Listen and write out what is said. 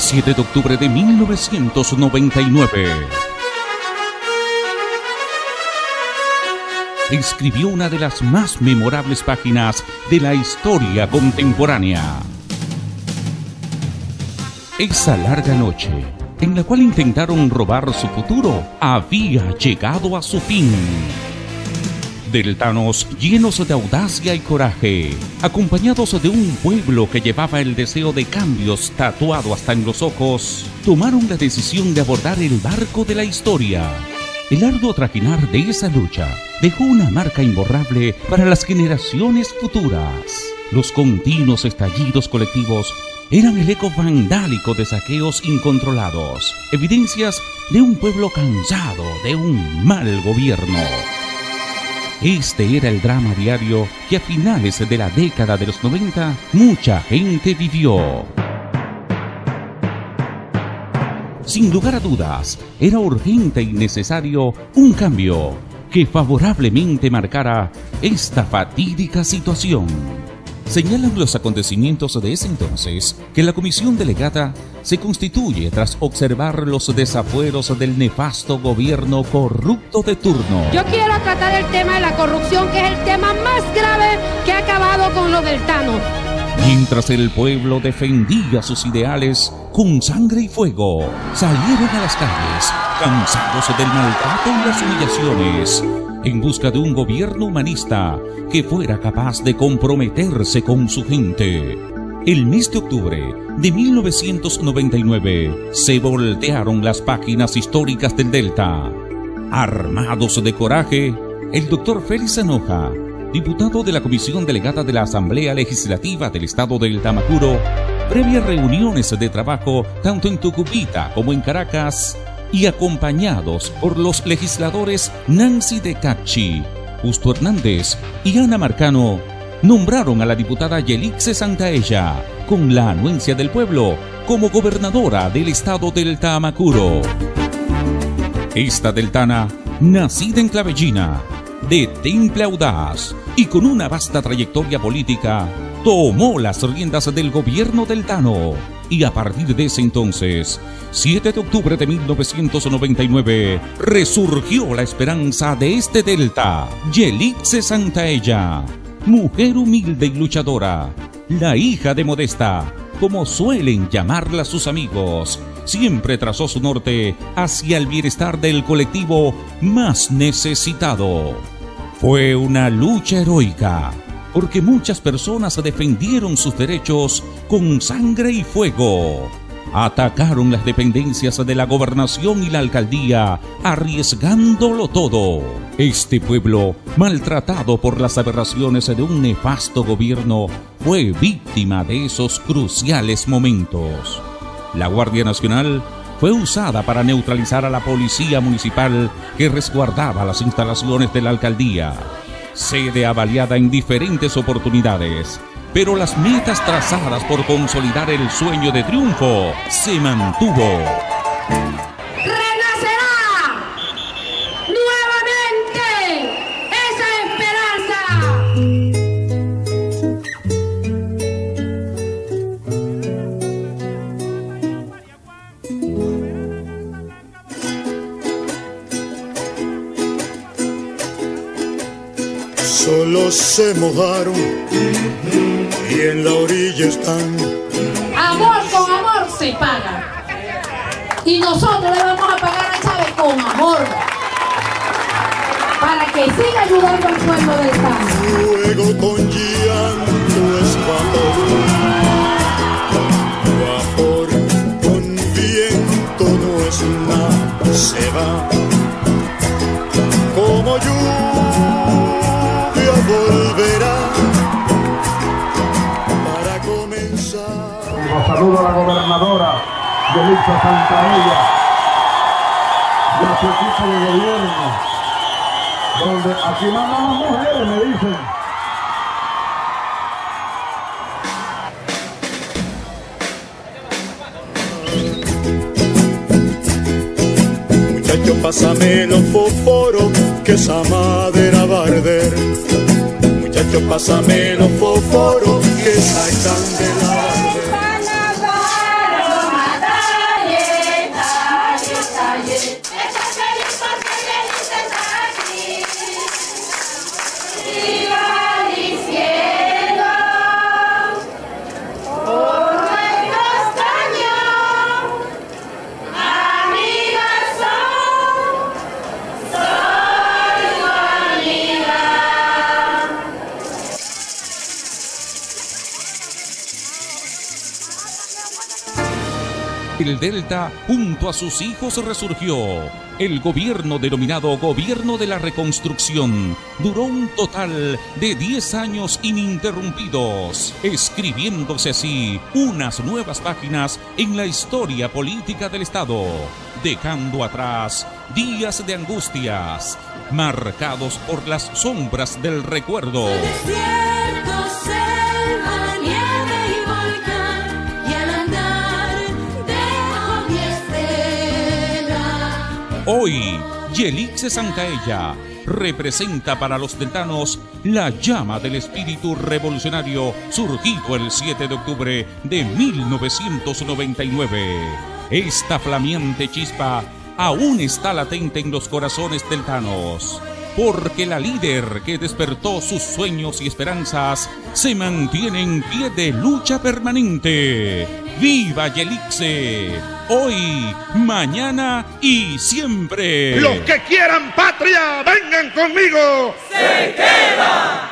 7 de octubre de 1999. Escribió una de las más memorables páginas de la historia contemporánea. Esa larga noche, en la cual intentaron robar su futuro, había llegado a su fin. Deltanos llenos de audacia y coraje, acompañados de un pueblo que llevaba el deseo de cambios tatuado hasta en los ojos, tomaron la decisión de abordar el barco de la historia. El arduo trajinar de esa lucha dejó una marca imborrable para las generaciones futuras. Los continuos estallidos colectivos eran el eco vandálico de saqueos incontrolados, evidencias de un pueblo cansado de un mal gobierno. Este era el drama diario que a finales de la década de los 90 mucha gente vivió. Sin lugar a dudas, era urgente y necesario un cambio que favorablemente marcara esta fatídica situación. Señalan los acontecimientos de ese entonces que la comisión delegada se constituye tras observar los desafueros del nefasto gobierno corrupto de turno. Yo quiero tratar el tema de la corrupción, que es el tema más grave que ha acabado con los deltanos. Mientras el pueblo defendía sus ideales con sangre y fuego, salieron a las calles, cansados del maltrato y las humillaciones, en busca de un gobierno humanista que fuera capaz de comprometerse con su gente. El mes de octubre de 1999 se voltearon las páginas históricas del Delta. Armados de coraje, el doctor Félix Anoja, diputado de la Comisión Delegada de la Asamblea Legislativa del Estado del Tamacuro, previas reuniones de trabajo tanto en Tucupita como en Caracas, y acompañados por los legisladores Nancy de Cachi, Justo Hernández y Ana Marcano, nombraron a la diputada Yelixe Santaella, con la anuencia del pueblo, como gobernadora del Estado del Tamacuro. Esta deltana, nacida en Clavellina, de temple audaz y con una vasta trayectoria política, tomó las riendas del gobierno deltano y a partir de ese entonces, 7 de octubre de 1999, resurgió la esperanza de este delta, Yelixe Santaella, mujer humilde y luchadora, la hija de Modesta, como suelen llamarla sus amigos. Siempre trazó su norte hacia el bienestar del colectivo más necesitado. Fue una lucha heroica, porque muchas personas defendieron sus derechos con sangre y fuego. Atacaron las dependencias de la gobernación y la alcaldía, arriesgándolo todo. Este pueblo, maltratado por las aberraciones de un nefasto gobierno, fue víctima de esos cruciales momentos. La Guardia Nacional fue usada para neutralizar a la policía municipal que resguardaba las instalaciones de la alcaldía. Sede avaliada en diferentes oportunidades, pero las metas trazadas por consolidar el sueño de triunfo se mantuvo. ¡Renacerá nuevamente esa Solo se mojaron y en la orilla están. Amor con amor se paga. Y nosotros le vamos a pagar a Chávez con amor, para que siga ayudando al pueblo del Estado. Luego con llanto es vapor con viento no es nada, se va como lluvia volverá para comenzar. Los saludo a la gobernadora Yelixe Santaella y a su equipo de gobierno, donde aquí mandan las mujeres, me dicen. Muchacho, pásame los fósforos, que esa madera va a arder. Muchacho, pásame los fósforos, que esa candela va a arder. El Delta, junto a sus hijos, resurgió. El gobierno denominado Gobierno de la Reconstrucción duró un total de 10 años ininterrumpidos, escribiéndose así unas nuevas páginas en la historia política del Estado, dejando atrás días de angustias, marcados por las sombras del recuerdo. Hoy, Yelixe Santaella representa para los deltanos la llama del espíritu revolucionario surgido el 7 de octubre de 1999. Esta flameante chispa aún está latente en los corazones deltanos, porque la líder que despertó sus sueños y esperanzas se mantiene en pie de lucha permanente. ¡Viva Yelixe! Hoy, mañana y siempre. Los que quieran patria, vengan conmigo. ¡Se queda!